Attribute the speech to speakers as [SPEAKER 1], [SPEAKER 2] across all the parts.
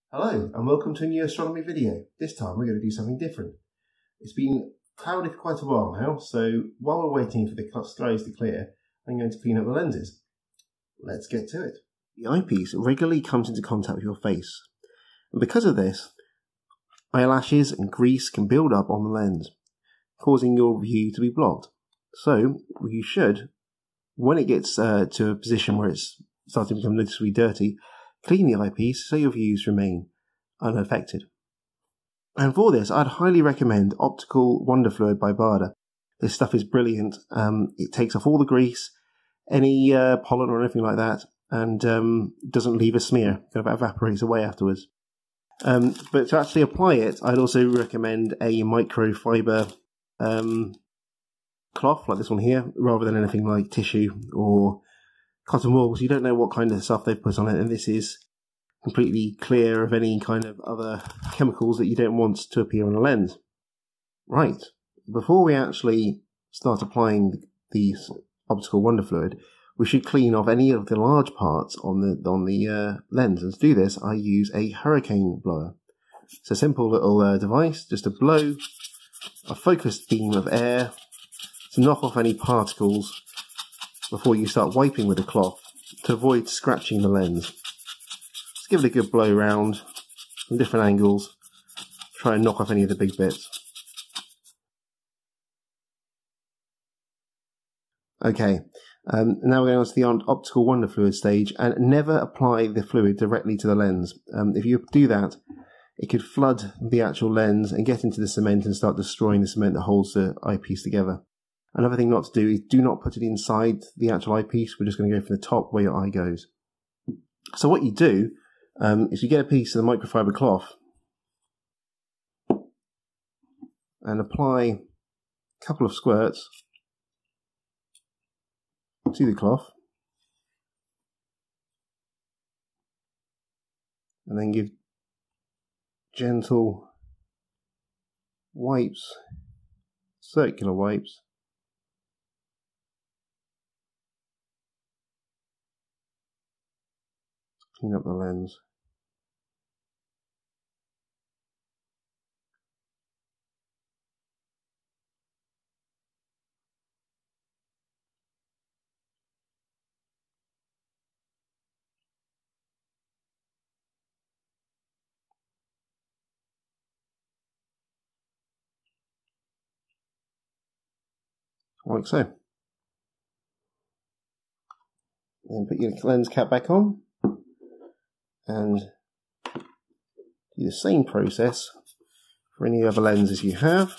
[SPEAKER 1] Hello and welcome to a new astronomy video. This time we're going to do something different. It's been cloudy for quite a while now, so while we're waiting for the skies to clear, I'm going to clean up the lenses. Let's get to it. The eyepiece regularly comes into contact with your face, and because of this, eyelashes and grease can build up on the lens, causing your view to be blocked. So you should, when it gets to a position where it's starting to become noticeably dirty, clean the eyepiece so your views remain unaffected. And for this, I'd highly recommend Optical Wonder Fluid by Baader. This stuff is brilliant. It takes off all the grease, any pollen or anything like that, and doesn't leave a smear. It kind of evaporates away afterwards. But to actually apply it, I'd also recommend a microfiber cloth like this one here, rather than anything like tissue or cotton wool, because you don't know what kind of stuff they've put on it, and this is completely clear of any kind of other chemicals that you don't want to appear on a lens. Right, before we actually start applying the optical wonder fluid, we should clean off any of the large parts on the lens. And to do this, I use a hurricane blower. It's a simple little device, just to blow a focused beam of air to knock off any particles before you start wiping with a cloth to avoid scratching the lens. Just give it a good blow round from different angles, try and knock off any of the big bits. Okay, now we're going on to the optical wonder fluid stage, and never apply the fluid directly to the lens. If you do that, it could flood the actual lens and get into the cement and start destroying the cement that holds the eyepiece together. Another thing not to do is do not put it inside the actual eyepiece. We're just going to go from the top where your eye goes. So what you do is you get a piece of the microfiber cloth and apply a couple of squirts to the cloth, and then give gentle wipes, circular wipes, clean up the lens. Like so. Then put your lens cap back on and do the same process for any other lenses you have.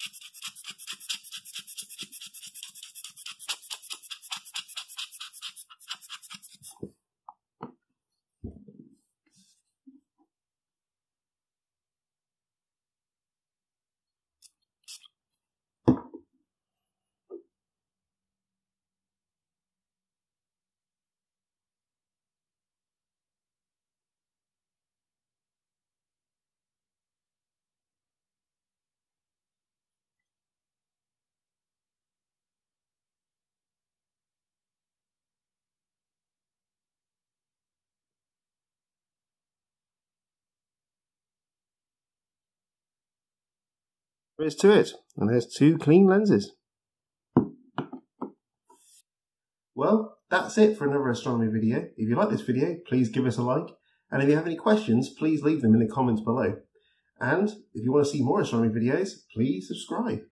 [SPEAKER 1] There is to it, and there's two clean lenses. Well, that's it for another astronomy video. If you like this video, please give us a like, and if you have any questions, please leave them in the comments below. And if you want to see more astronomy videos, please subscribe.